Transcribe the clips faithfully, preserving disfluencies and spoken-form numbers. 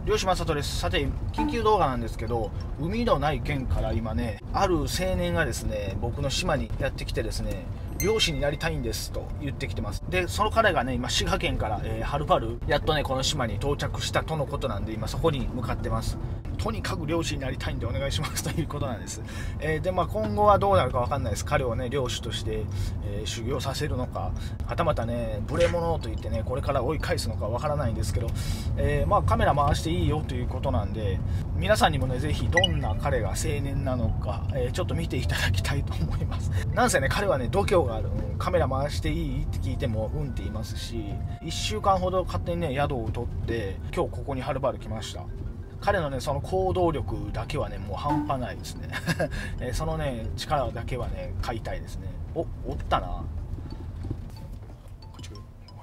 漁師正人です。さて緊急動画なんですけど、海のない県から今ね、ある青年がですね僕の島にやってきてですね、漁師になりたいんですと言ってきてます。でその彼がね今滋賀県から、えー、はるばるやっとねこの島に到着したとのことなんで、今そこに向かってます。とにかく漁師になりたいんでお願いしますということなんです。えー、でまあ今後はどうなるか分かんないです。彼をね漁師として、えー、修行させるのか、はたまたね無礼者と言ってねこれから追い返すのか分からないんですけど、えー、まあカメラ回していいよということなんで、皆さんにもねぜひどんな彼が青年なのか、えー、ちょっと見ていただきたいと思います。なんせね彼はね度胸がある、うん、カメラ回していいって聞いてもうんって言いますし、いっしゅうかんほど勝手にね宿を取って今日ここにはるばる来ました。彼のねその行動力だけはねもう半端ないですねえー、そのね力だけはね買いたいですね。お、おったな。こっち来る、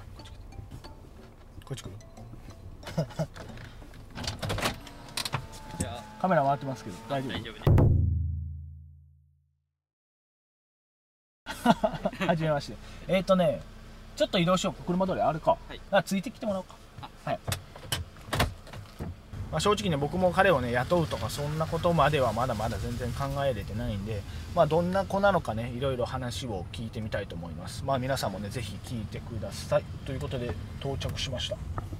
こっち来るカメラ回ってますけど大丈夫？大丈夫ですはじめまして。えっ、ー、とねちょっと移動しようか。車通りあるか、はい、あついてきてもらおうか。はい。まあ、正直ね僕も彼をね雇うとかそんなことまではまだまだ全然考えれてないんで、まあ、どんな子なのかねいろいろ話を聞いてみたいと思います。まあ皆さんもねぜひ聞いてくださいということで到着しました。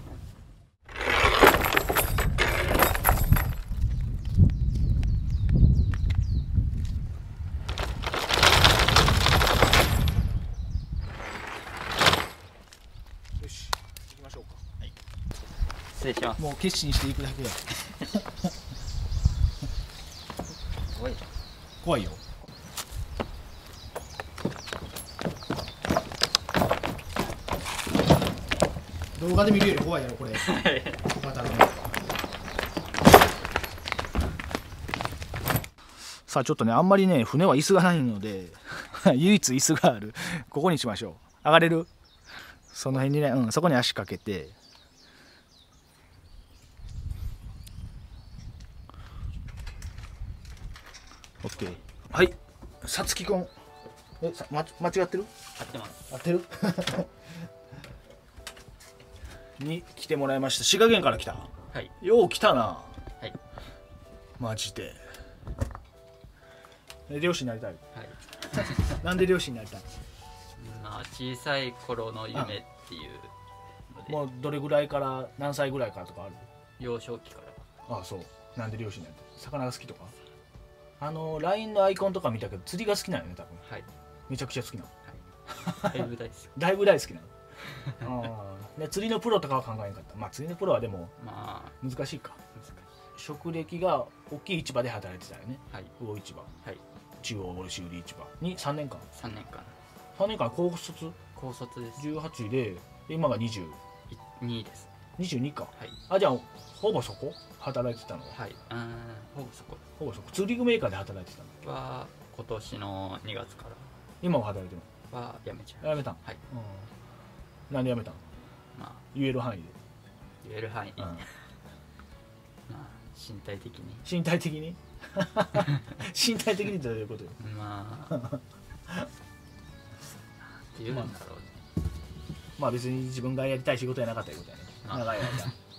よし行きましょうか。はい、 失礼します。 もう決心していくだけや怖い怖いよ。動画で見るより怖いやろこれ小型のさあちょっとねあんまりね船は椅子がないので唯一椅子があるここにしましょう。上がれる？その辺にね、うん、そこに足かけてオッケー。はい、さつきくん、え、さ、ま、間違ってる？ 合ってます。 合ってる？に来てもらいました。滋賀県から来た。 はい。 よう来たな。 はい。 マジで。え、漁師になりたい。 はい。 なんで漁師になりたい？ まあ小さい頃の夢っていうので。 もうどれぐらいから何歳ぐらいからとかある？ 幼少期から。 ああそう。なんで漁師になりたい？魚が好きとか？あの ライン のアイコンとか見たけど釣りが好きなのね多分。はい。めちゃくちゃ好きなの。 はい。だいぶ大好き。 だいぶ大好きなの。あで釣りのプロとかは考えなかった。まあ釣りのプロはでもまあ難しいか。難しい。職歴が大きい市場で働いてたよね。はい。魚市場。はい。中央卸売市場にさんねんかん。さんねんかん。さんねんかん高卒？高卒です。じゅうはちで今がにじゅうにです。にじゅうにか。はい。あじゃあほぼそこ働いてたの？はい。うん、ほぼそこ。ほぼそこ。釣り具メーカーで働いてたの？は今年のにがつから。今も働いてるの？はやめちゃう。やめたん？はい。うん。なんでやめたん？まあ言える範囲で。言える範囲。まあ身体的に。身体的に？身体的にどういうことよ？まあ。っていうんだろうね。まあ別に自分がやりたい仕事やなかったいうことやね。長い間。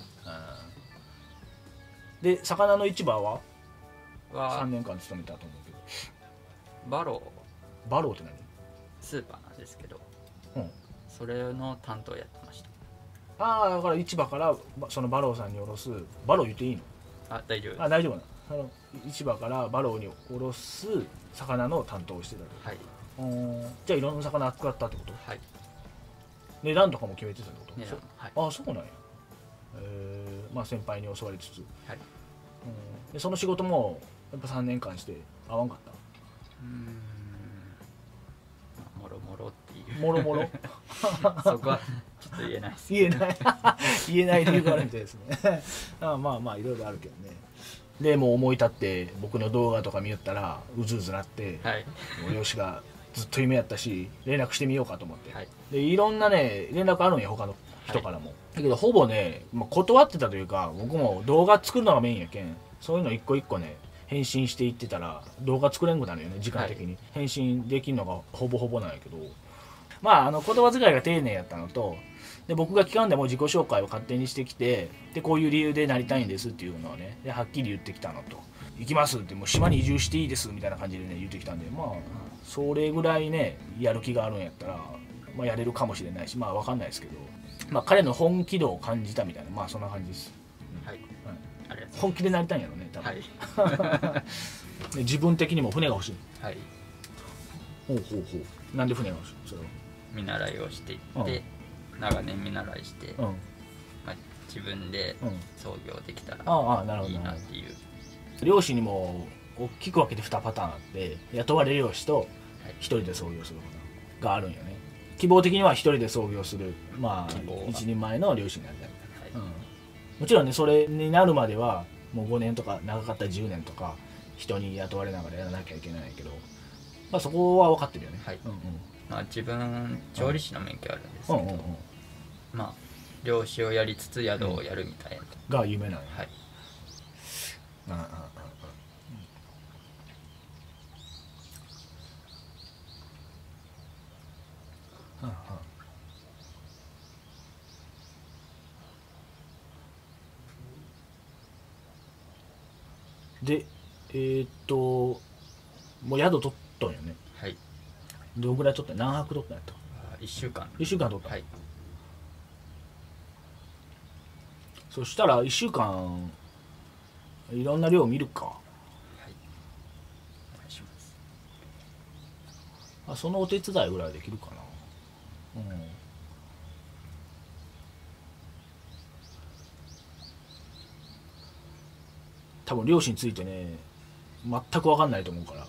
で魚の市場はさんねんかん勤めたと思うけど。バロー。バローって何？スーパーなんですけど、うん、それの担当やってました。ああだから市場からそのバローさんに卸す。バロー言っていいの？あ大丈夫です。あ大丈夫なの。あの市場からバローに卸す魚の担当をしてたと。はい。じゃあいろんな魚扱ったってこと？はい。値段とかも決めてたってこと？値段、はい。ああそうなんや。えー、まあ先輩に教わりつつ、はい。うん、でその仕事もやっぱさんねんかんして合わんかった？うーん、もろもろっていうもろもろそこはちょっと言えないです。言えない言えない理由があるみたいですねあまあまあいろいろあるけどね。でもう思い立って僕の動画とか見よったらうずうずなって、はい、もうよしがずっと夢やったし連絡してみようかと思って、はい、でいろんなね連絡あるんや他の人からも、はい、だけどほぼね、まあ、断ってたというか僕も動画作るのがメインやけんそういうの一個一個ね返信していってたら動画作れんくなるよね時間的に、はい、返信できるのがほぼほぼなんやけど、まああの言葉遣いが丁寧やったのとで僕が聞かんでも自己紹介を勝手にしてきて、でこういう理由でなりたいんですっていうのをね、ではっきり言ってきたのと、行きますって、もう島に移住していいですみたいな感じでね言ってきたんで、まあそれぐらいねやる気があるんやったら、まあ、やれるかもしれないし、まあわかんないですけど、まあ彼の本気度を感じたみたいな、まあそんな感じです。 はい、ありがとうございます。 本気でなりたいんやろね多分。 はいで自分的にも船が欲しい。 はい、 ほうほうほう。なんで船が欲しいそれは。 見習いをしていって、うん、長年見習いして、うん、まあ、自分で創業できたらいいなっていう。 漁師にも大きく分けてにパターンあって、雇われ漁師と一人で創業することがあるんよね。希望的には一人で創業する、まあ一人前の漁師になりたい、はい、うん、もちろんねそれになるまではもうごねんとか長かったらじゅうねんとか人に雇われながらやらなきゃいけないけど、まあそこは分かってるよね。はい、うんうん、まあ、 自分調理師の免許あるんですけど、うんうんうん、まあ漁師をやりつつ宿をやるみたいな、 うん、が夢なの。はい、うんうんうん、でえー、っともう宿取っとんよね。はい。どのぐらい取ったん？何泊取ったんやった？ いっしゅうかん。 いっしゅうかん取った。はい。そしたらいっしゅうかんいろんな量見るか。はい。 お願いします。 あ、そのお手伝いぐらいできるかな。うん。多分漁師についてね全く分かんないと思うから、はい、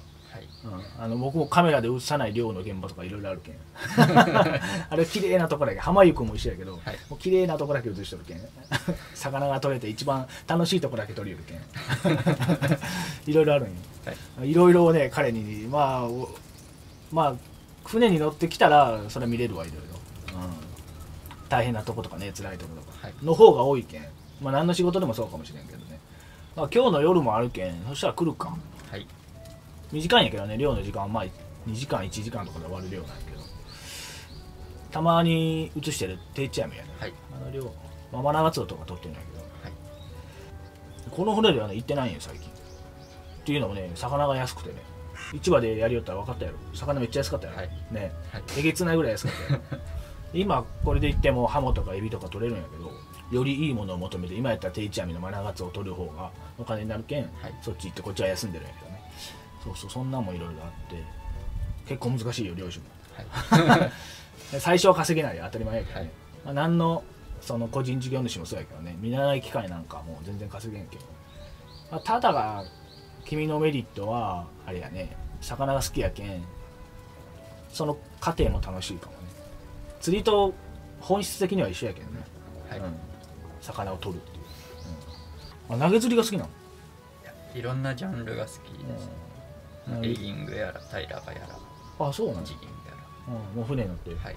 うん、あの僕もカメラで映さない漁の現場とかいろいろあるけんあれ綺麗なとこだけ、浜湯君も一緒やけど、はい、もう綺麗なとこだけ映しとるけん魚が取れて一番楽しいとこだけ撮りよるけんいろいろあるんよ、はい、いろいろね彼にまあまあ船に乗ってきたらそれ見れるわいろいろ、うん、大変なとことかね辛いとことか、はい、の方が多いけん、まあ何の仕事でもそうかもしれんけどね。まあ、今日の夜もあるけん、そしたら来るか。はい。短いんやけどね、漁の時間はまあにじかんいちじかんとかで終わる量なんやけど、たまに映してる定置網やね。はい。あの漁、まあ、マナガツオとか取ってるんやけど、はい、この船ではね行ってないんよ最近。っていうのもね、魚が安くてね、市場でやりよったら分かったやろ。魚めっちゃ安かったやろ。はい、ね、はい、えげつないぐらい安かったやろ。今これで行ってもハモとかエビとか取れるんやけど、よりいいものを求めて、今やったら定置網のマナガツオを取る方がお金になるけん、はい、そっち行ってこっちは休んでるんやけどね。そうそう、そんなんもいろいろあって結構難しいよ漁師も、はい、最初は稼げないよ当たり前やけどね、はい、まあ、何のその個人事業主もそうやけどね、見習い機会なんかもう全然稼げんけど、まあ、ただが君のメリットはあれやね、魚が好きやけんその過程も楽しいかもね。釣りと本質的には一緒やけどね、はい、うん、魚を取るっていう、うん、あ、投げ釣りが好きなの？ いろんなジャンルが好きです、うん、エギングやらタイラバやら、 あ、そうなの、 ジギングやら、うん、もう船乗って、はい、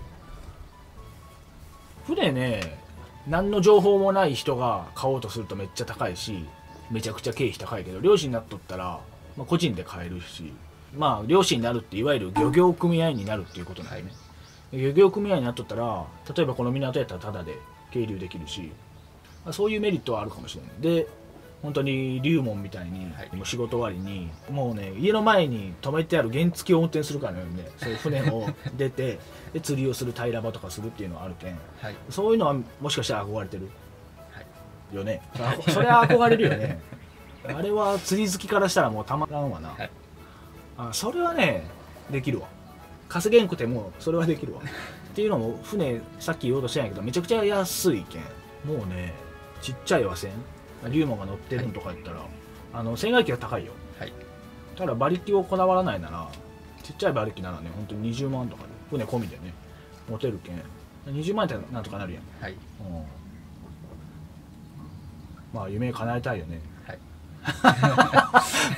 船ね、何の情報もない人が買おうとするとめっちゃ高いし、めちゃくちゃ経費高いけど、漁師になっとったら、まあ、個人で買えるし、まあ漁師になるっていわゆる漁業組合になるっていうことなんだよね、はい、漁業組合になっとったら、例えばこの港やったらタダで係留できるし、そういうメリットはあるかもしれない。で本当に龍門みたいに、はい、もう仕事終わりにもうね家の前に止めてある原付を運転するかのようにね、そういう船を出てで釣りをする平場とかするっていうのはあるけん、はい、そういうのはもしかしたら憧れてる、はい、よね。それは憧れるよねあれは釣り好きからしたらもうたまらんわな、はい、あ、それはねできるわ。稼げんくてもそれはできるわっていうのも、船さっき言おうとしたんやけどめちゃくちゃ安いけん、もうねちっちゃい和船龍門が乗ってるのとか言ったら、はい、あの船外機が高いよ、はい、ただ馬力をこだわらないなら、ちっちゃい馬力ならね本当ににじゅうまんとかで船込みでね持てるけん、にじゅうまんってなんとかなるやん、はい、うん、まあ夢叶えたいよね、はい、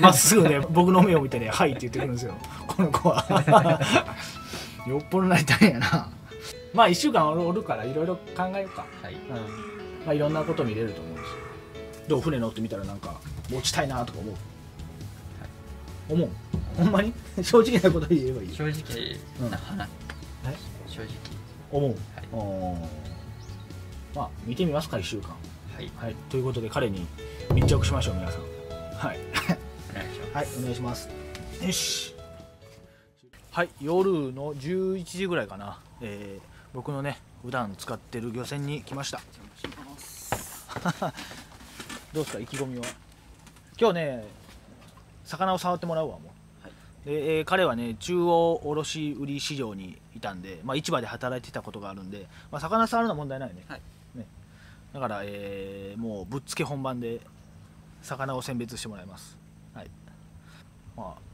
まっすぐね僕の目を見てね「はい」って言ってくるんですよこの子はよっぽどなりたいんやな。まあいっしゅうかんおるからいろいろ考えようか、はい、うん、まあ、いろんなこと見れると思うし、どう船乗ってみたらなんか持ちたいなとか思う、はい、思うほんまに正直なこと言えばいい。 正直な話、うん、正直思う、 はい、 まあ見てみますかいっしゅうかん。 はい、 はい、ということで彼に密着しましょう皆さん。はい。 お願いします。 はい、お願いします。よし。はい、夜のじゅういちじぐらいかな。えー、僕のね普段使ってる漁船に来ました。どうですか意気込みは。今日ね魚を触ってもらうわもう。はい、で、えー、彼はね中央卸売市場にいたんで、まあ、市場で働いてたことがあるんで、まあ、魚触るのは問題ないね。はい、ねだから、えー、もうぶっつけ本番で魚を選別してもらいます。はい、まあ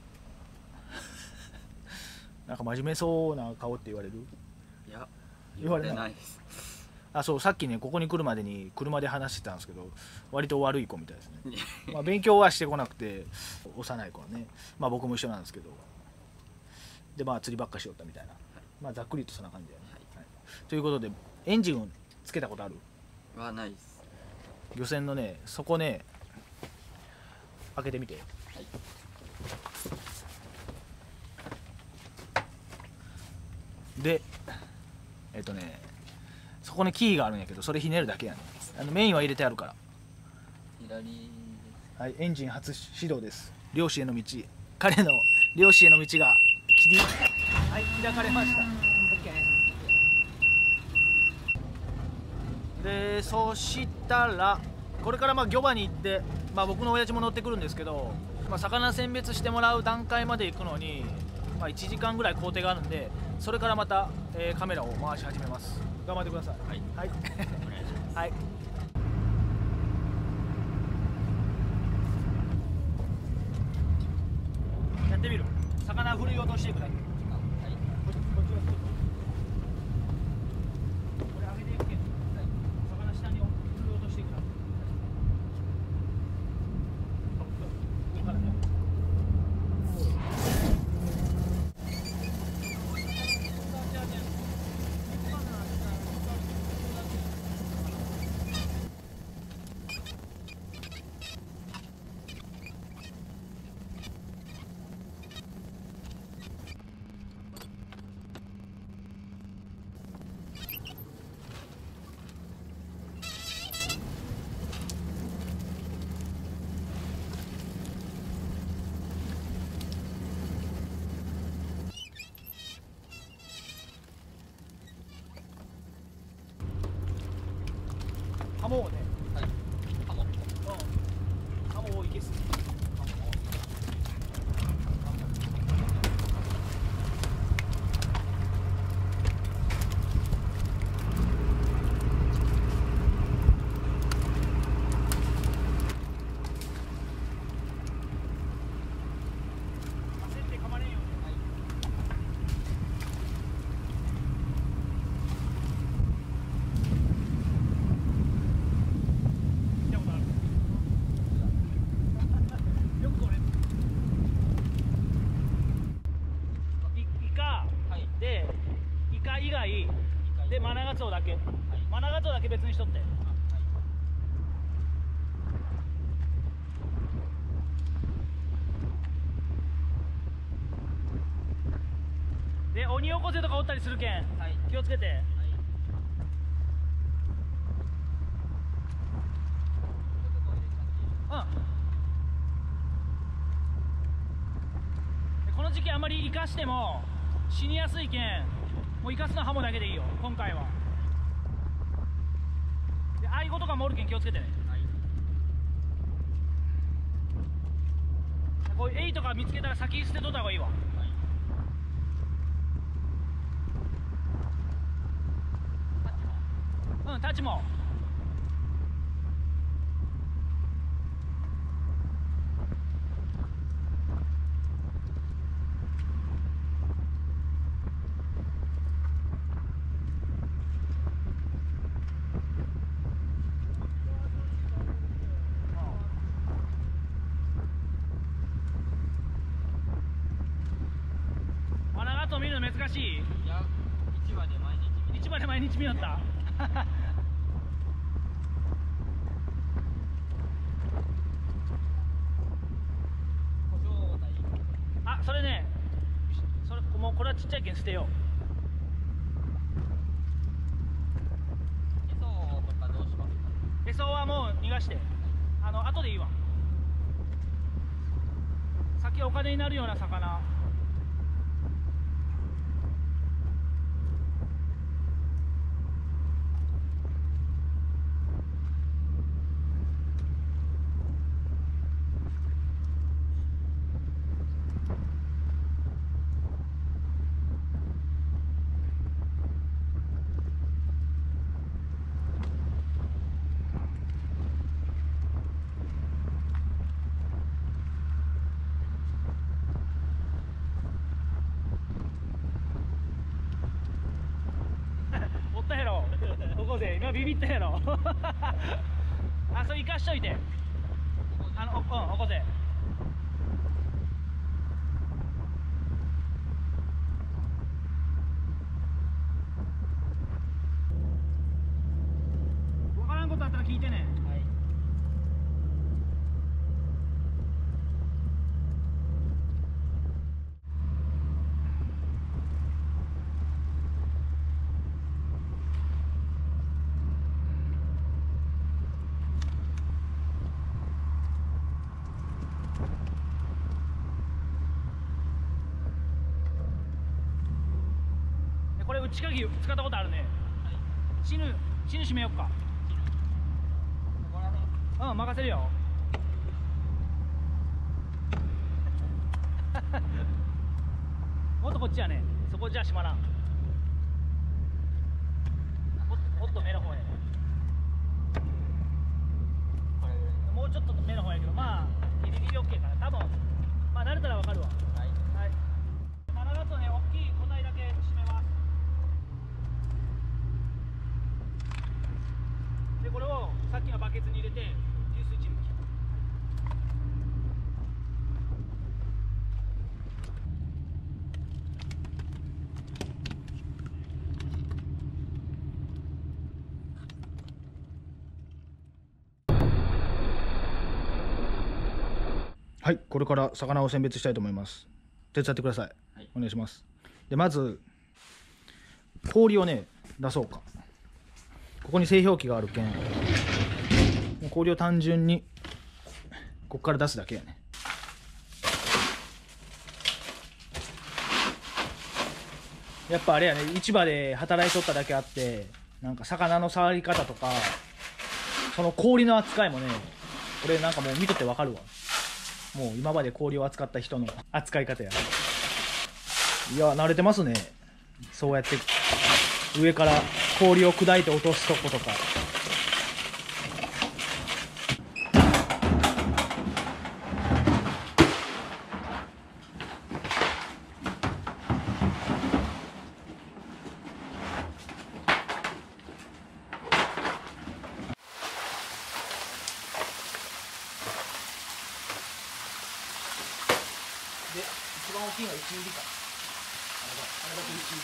なんか真面目そうな顔って言われる？ いや言われないです。 あ、そう、さっきねここに来るまでに車で話してたんですけど割と悪い子みたいですね。まあ勉強はしてこなくて幼い子はね、まあ僕も一緒なんですけど、でまあ釣りばっかしよったみたいな、はい、まあざっくりとそんな感じだよね。はいはい、ということでエンジンをつけたことある？ はないです。 漁船のねそこね開けてみて。はい、でえっとねそこにキーがあるんやけどそれひねるだけやねん。あのメインは入れてあるから。 左です。 はい、エンジン初始動です。漁師への道、彼の漁師への道が切り、はい、開かれました。 OK でそしたらこれからまあ漁場に行って、まあ、僕の親父も乗ってくるんですけど、まあ、魚選別してもらう段階まで行くのに、まあ、いちじかんぐらい工程があるんでそれからまた、えー、カメラを回し始めます。頑張ってください。はい、はい、お願いします。はい、やってみる。魚振り落としていくだけ。はい、こっちこっちはこれ上げていくけど、はい、魚下に振り落としていくだけ。上からね。ハモをね、はい、ハモ、うん、ハモをいけす。でイカ以外でマナガツオだけ、はい、マナガツオだけ別にしとって。でオニオコゼとかおったりするけん、はい、気をつけて。はい、うん、この時期あまり生かしても死にやすいけん、もう生かすのはハモだけでいいよ今回は。でアイゴとかもおるけん気をつけてね。はい、こういうエイとか見つけたら先捨てとった方がいいわ。はい、うん、タッチも。見るの難しい。いや、市場で毎日見市場で毎日見よったあ、それね、それもうこれはちっちゃいけん捨てよう。 出して、あの後でいいわ。先お金になるような魚。今ビビったやろあ、それ生かしといて、あの、うん、起こせ。分からんことあったら聞いてね。はい。これ内鍵使ったことあるね。はい、死ぬ死ぬ閉めよっか。うん、任せるよ。もっとこっちやね。そこじゃ閉まらん。もっと目の方やね。もうちょっと目の方やけど、まあギリギリ オーケー かな。多分まあ慣れたらわかるわ。はい、はい、棚だとね、大きい個体だけ閉めます。でこれをさっきのバケツに入れて流水チ抜き。はい、これから魚を選別したいと思います。手伝ってください。はい、お願いします。でまず氷をね出そうか。ここに製氷機があるけん、氷を単純にここから出すだけやね。やっぱあれやね、市場で働いとっただけあって、なんか魚の触り方とかその氷の扱いもね、俺なんかもう見とってわかるわ。もう今まで氷を扱った人の扱い方や。いや慣れてますね。そうやって上から氷を砕いて落とすとことか。で、一番大きいのはいちミリか。あれだ、あれだけいちミリ。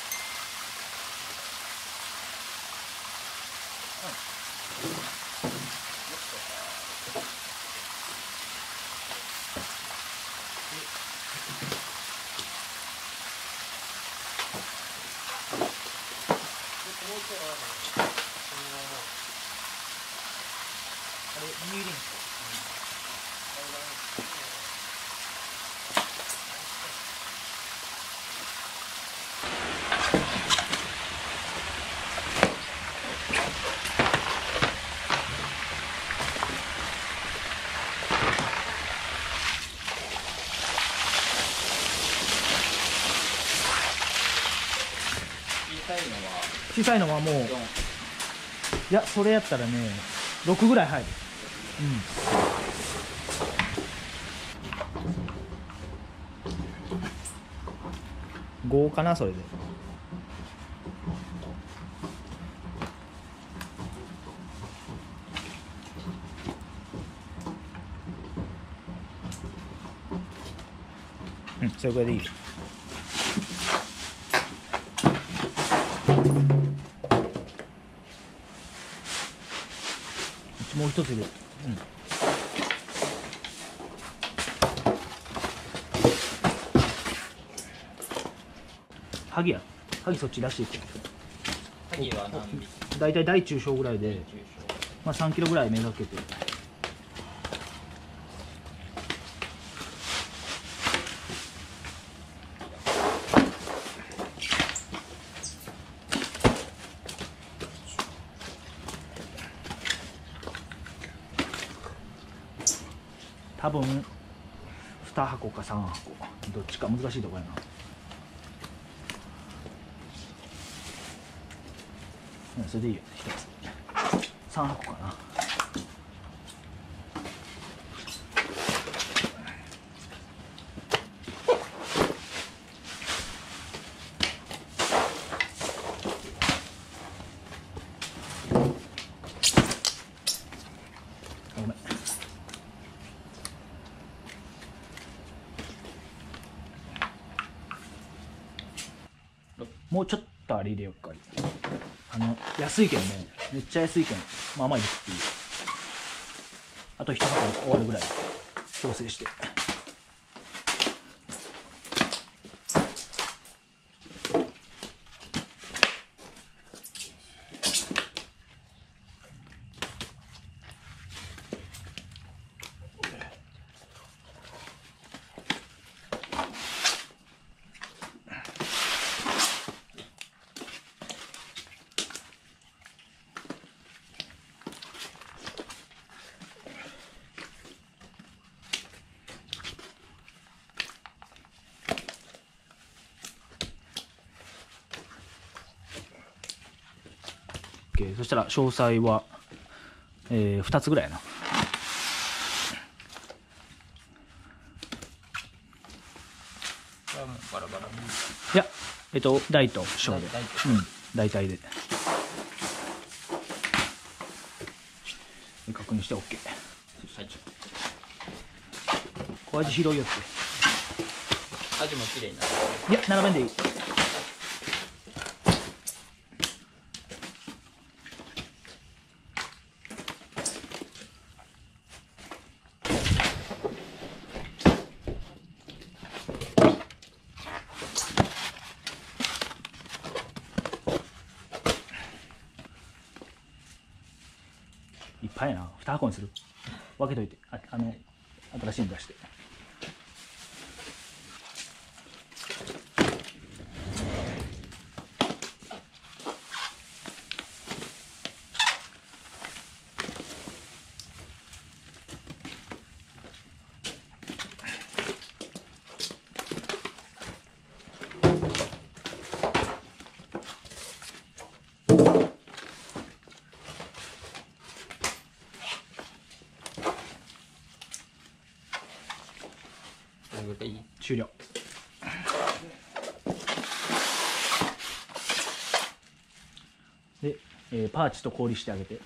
あれ、にミリ。小さいのはもう、いやそれやったらねろくぐらい入る。うん、ごかなそれで。うん、それぐらいでいい。もう一つ入れる。うん。萩や。萩そっち出していく。 萩は何尾？ だいたい大中小ぐらいで。 まあ、さんキロぐらいめがけて。多分に箱かさん箱どっちか難しいところやな。うん、それでいいよひとつさん箱かな。ごめん。もうちょっとあれ入れよっか。あの安いけどね、めっちゃ安いけどまあまあいいっていう。あと一箱終わるぐらい調整して。そしたら詳細は、えー、ふたつぐらいやな。 バラバラ。 いや、えっと大と小で、うん、大体で確認して OK。はい、小味広いよって。 味も綺麗になる。 いや、斜めでいい。いっぱいやな。に箱にする。分けといて、あ、あの新しいの出して。終了。で、えー、パーチと氷してあげて。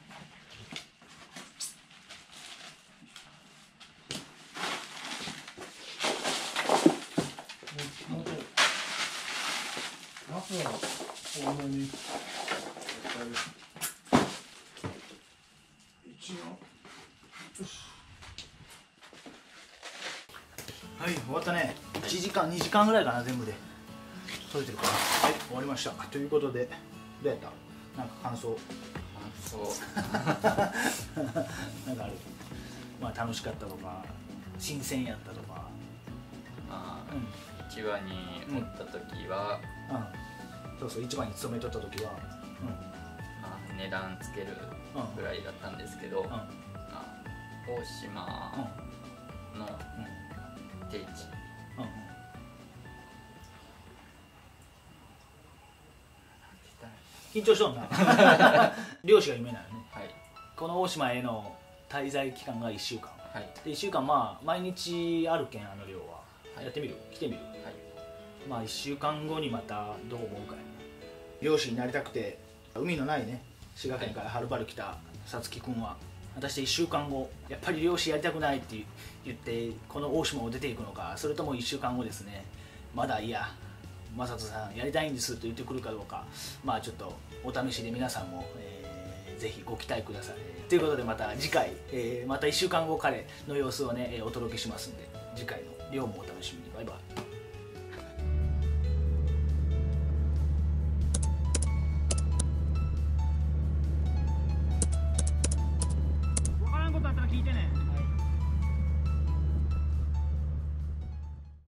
はい、終わったね。いちじかん、にじかんぐらいかな、全部で。取れてるかな。はい、終わりました。ということで、どうやった？なんか感想。 感想。 なんかある。まあ、楽しかったとか、新鮮やったとか。 まあ、うん、市場におった時は、 うん、うん、そうそう、市場に勤めとった時は、うん、まあ、値段つけるぐらいだったんですけど、うん、まあ、大島の、うん定置、うん、緊張しとんな。漁師が夢なのね、はい、この大島への滞在期間がいっしゅうかん、はい、でいっしゅうかんまあ毎日あるけん、あの漁は、はい、やってみる？来てみる？はい、まあいっしゅうかんごにまたどう思うかやな。漁師になりたくて海のないね滋賀県からはるばる来たさつきくんは果たしていっしゅうかんごやっぱり漁師やりたくないって言ってこの大島を出ていくのか、それともいっしゅうかんごですね、まだいや正人さんやりたいんですと言ってくるかどうか、まあちょっとお試しで皆さんも、えー、ぜひご期待ください。ということでまた次回、えー、またいっしゅうかんご彼の様子をねお届けしますんで、次回の漁もお楽しみに。バイバイ。